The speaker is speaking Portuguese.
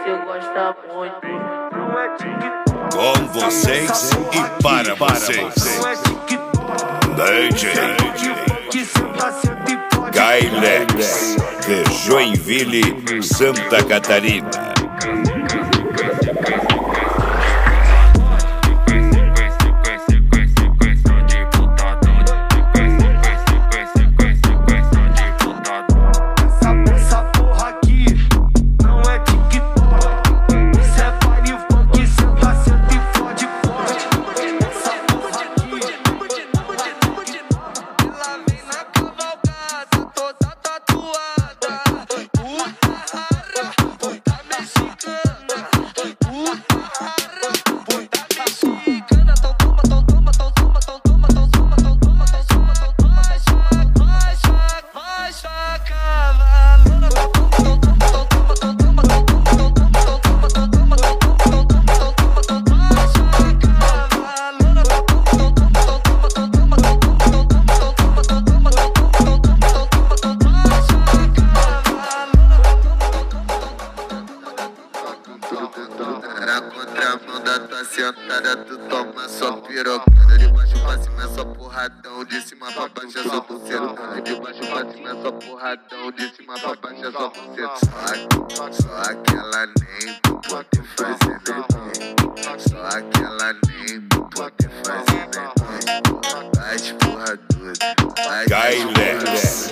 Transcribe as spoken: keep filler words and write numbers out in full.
você gosta muito. Com vocês e para vocês, D J Kailex, de Joinville, Santa Catarina. Na contramão da tua sentada, tu toma só pirocada. De baixo pra cima é só porradão, de cima pra baixo é só buceta. De baixo pra cima é só porradão, de cima pra baixo é só buceta. Só, só aquela nem tu pode fazer neném. Só aquela nem tu pode fazer neném. Vai porra tudo, vai Kailex.